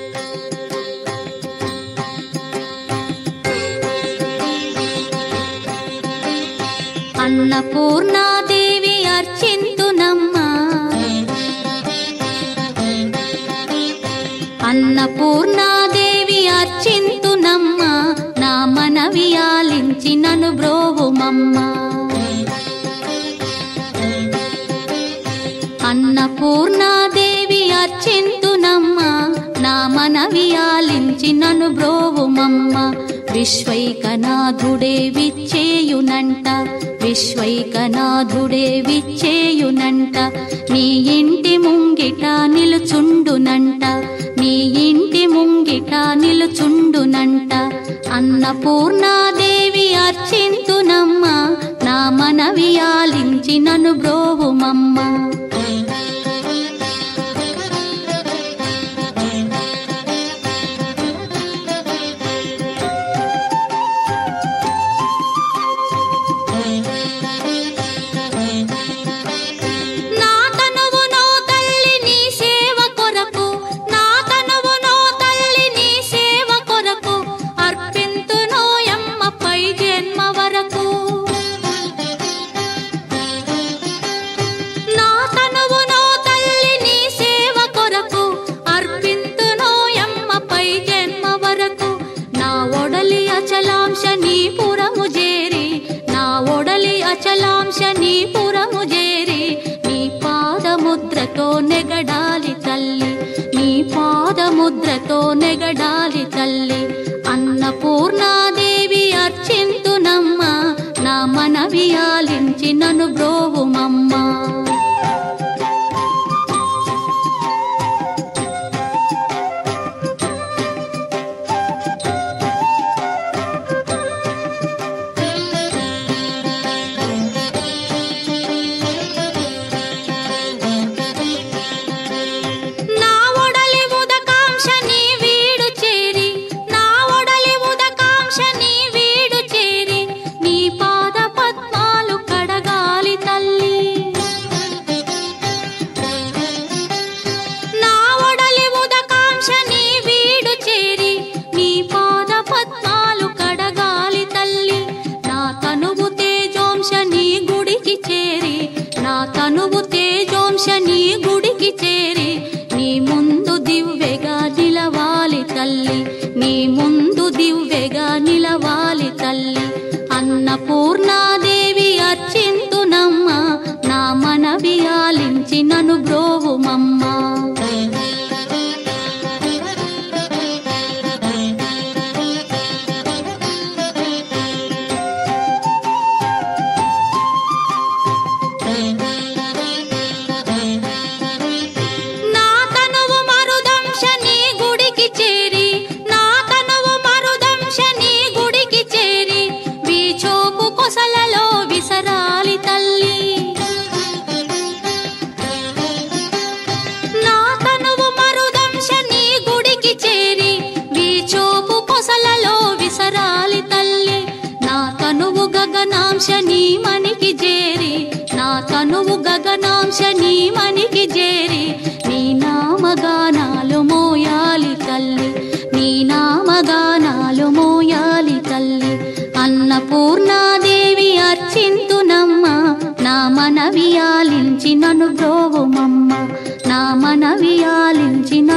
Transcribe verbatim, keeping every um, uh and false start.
అన్నపూర్ణాదేవి అర్చింతునమ్మా అన్నపూర్ణాదేవి అర్చింతునమ్మా నా మనవి ఆలించి నన్ను బ్రోవుమమ్మా అన్నపూర్ణాదేవి అర్చింతునమ్మా నా మనవి ఆలించి నన్ను బ్రోవుమమ్మా విశ్వైకనాథుడే విచ్చేయునంట విశ్వైకనాథుడే విచ్చేయునంట నీ ఇంటి ముంగిట నిలుచుండునంట నీ ఇంటి ముంగిట నిలుచుండునంట అన్నపూర్ణాదేవి అర్చింతునమ్మా నా మనవి ఆలించి నన్ను బ్రోవుమమ్మా అచలాంశనీపురము చేరి నీ పాదముద్రతో నెగడాలి తల్లి నీ పాదముద్రతో నెగడాలి తల్లి అన్నపూర్ణాదేవి అర్చింతునమ్మా నా మనవి ఆలించి నన్ను బ్రోవుమమ్మా తనువు తేజోంశని గుడికి చేరి నీ ముందు దివ్వెగా నిలవాలి తల్లి నీ ముందు దివ్వెగా నిలవాలి తల్లి అన్నపూర్ణాదేవి అర్చింతునమ్మా నా మనవి ఆలించి నన్ను బ్రోవుమమ్మా గగనాంశని మనికి చేరి నా తనువు గగనాంశని మనికి చేరి నీ నామగానాలు మోయాలి తల్లి నీ నామగానాలు మోయాలి తల్లి అన్నపూర్ణాదేవి అర్చింతునమ్మా నా మనవి ఆలించి నన్ను బ్రోవుమమ్మా నా మనవి ఆలించి